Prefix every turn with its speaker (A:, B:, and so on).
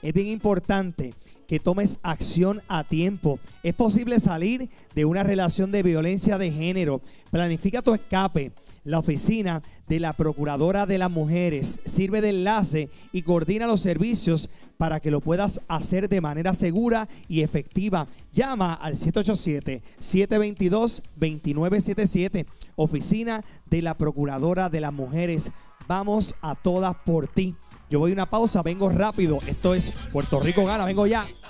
A: es bien importante que tomes acción a tiempo. Es posible salir de una relación de violencia de género. Planifica tu escape. La oficina de la Procuradora de las Mujeres sirve de enlace y coordina los servicios para que lo puedas hacer de manera segura y efectiva. Llama al 787-722-2977. Oficina de la Procuradora de las Mujeres. Vamos a todas por ti. Yo voy a una pausa, vengo rápido. Esto es Puerto Rico Gana, vengo ya.